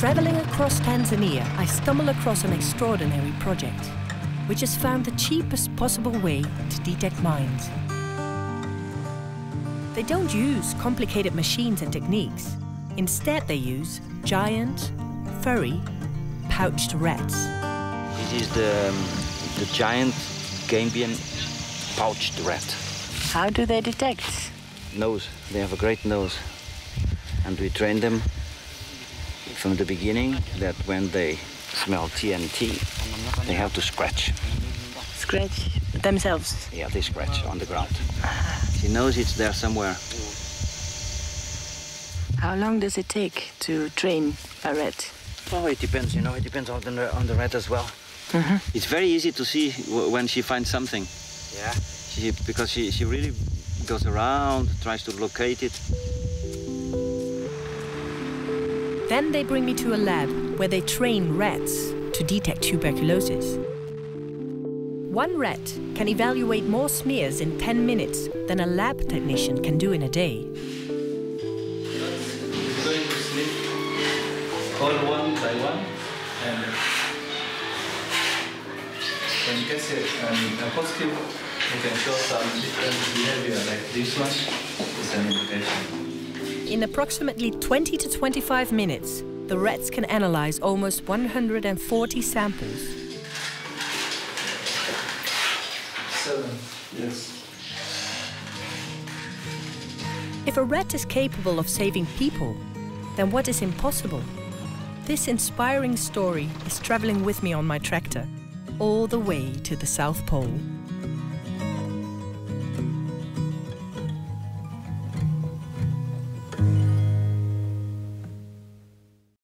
Traveling across Tanzania, I stumble across an extraordinary project, which has found the cheapest possible way to detect mines. They don't use complicated machines and techniques. Instead, they use giant, furry, pouched rats. This is the giant Gambian pouched rat. How do they detect? Nose. They have a great nose. And we train them from the beginning that when they smell TNT, they have to scratch. Scratch themselves? Yeah, they scratch on the ground. She knows it's there somewhere. How long does it take to train a rat? Oh, it depends, you know, it depends on the rat as well. It's very easy to see when she finds something. Yeah. Because she really goes around, tries to locate it. Then they bring me to a lab where they train rats to detect tuberculosis. One rat can evaluate more smears in 10 minutes than a lab technician can do in a day. Going to sleep, call one by one, and when you get a positive, you can show some different behavior, like this one is an indication. In approximately 20 to 25 minutes, the rats can analyze almost 140 samples. 7, yes. If a rat is capable of saving people, then what is impossible? This inspiring story is traveling with me on my tractor, all the way to the South Pole.